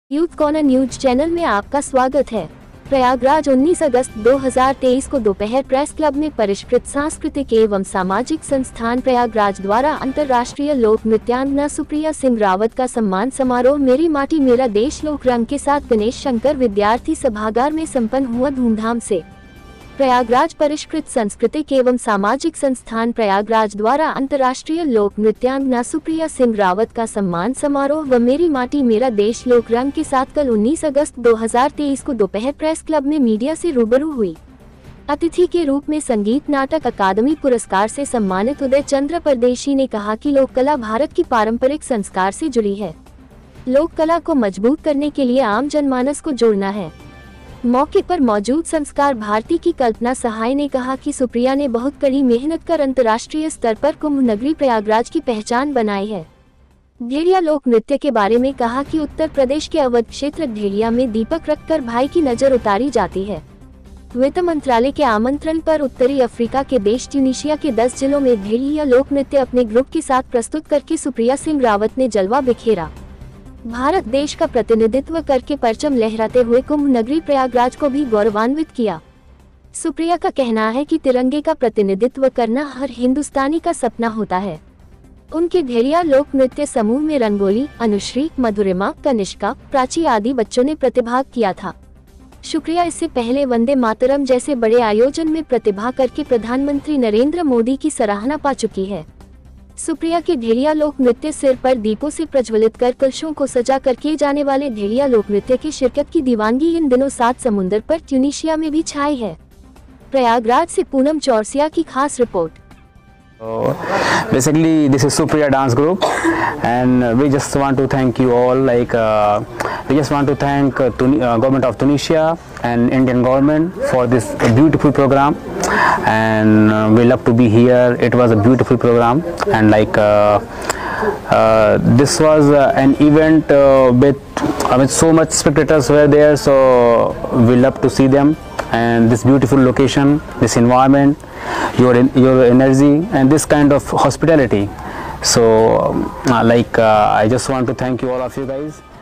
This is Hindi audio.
यूथ कॉर्नर न्यूज चैनल में आपका स्वागत है। प्रयागराज 19 अगस्त 2023 को दोपहर प्रेस क्लब में परिष्कृत सांस्कृतिक एवं सामाजिक संस्थान प्रयागराज द्वारा अंतर्राष्ट्रीय लोक नृत्यांगना सुप्रिया सिंह रावत का सम्मान समारोह मेरी माटी मेरा देश लोक रंग के साथ गणेश शंकर विद्यार्थी सभागार में संपन्न हुआ धूमधाम से। प्रयागराज परिष्कृत सांस्कृतिक एवं सामाजिक संस्थान प्रयागराज द्वारा अंतर्राष्ट्रीय लोक नृत्यांगना सुप्रिया सिंह रावत का सम्मान समारोह व मेरी माटी मेरा देश लोक रंग के साथ कल 19 अगस्त 2023 को दोपहर प्रेस क्लब में मीडिया से रूबरू हुई। अतिथि के रूप में संगीत नाटक अकादमी पुरस्कार से सम्मानित उदय चंद्र परदेशी ने कहा कि लोक कला भारत की पारंपरिक संस्कार से जुड़ी है। लोक कला को मजबूत करने के लिए आम जनमानस को जोड़ना है। मौके पर मौजूद संस्कार भारती की कल्पना सहाय ने कहा कि सुप्रिया ने बहुत कड़ी मेहनत कर अंतर्राष्ट्रीय स्तर पर कुंभ नगरी प्रयागराज की पहचान बनाई है। भेड़िया लोक नृत्य के बारे में कहा कि उत्तर प्रदेश के अवध क्षेत्र भेड़िया में दीपक रखकर भाई की नजर उतारी जाती है। वित्त मंत्रालय के आमंत्रण पर उत्तरी अफ्रीका के देश ट्यूनीशिया के 10 जिलों में भेड़िया लोक नृत्य अपने ग्रुप के साथ प्रस्तुत करके सुप्रिया सिंह रावत ने जलवा बिखेरा। भारत देश का प्रतिनिधित्व करके परचम लहराते हुए कुंभ नगरी प्रयागराज को भी गौरवान्वित किया। सुप्रिया का कहना है कि तिरंगे का प्रतिनिधित्व करना हर हिंदुस्तानी का सपना होता है। उनके भेड़िया लोक नृत्य समूह में रंगोली, अनुश्री, मधुरिमा, कनिष्का, प्राची आदि बच्चों ने प्रतिभाग किया था। सुप्रिया इससे पहले वंदे मातरम जैसे बड़े आयोजन में प्रतिभा करके प्रधानमंत्री नरेंद्र मोदी की सराहना पा चुकी है। सुप्रिया के भेड़िया लोक नृत्य सिर पर दीपों से प्रज्वलित कर कलशों को सजा कर किए जाने वाले भेड़िया लोक नृत्य की शिरकत की दीवानगी इन दिनों 7 समुंदर पर ट्यूनीशिया में भी छाई है। प्रयागराज से पूनम चौरसिया की खास report. Basically, this is Supriya dance group, and we just want to thank you all. We just want to thank government of Tunisia and Indian government for this beautiful program, and we love to be here. It was a beautiful program, and this was an event with so much spectators were there, so we love to see them, and this beautiful location, this environment, your energy and this kind of hospitality. So I just want to thank you all of you guys.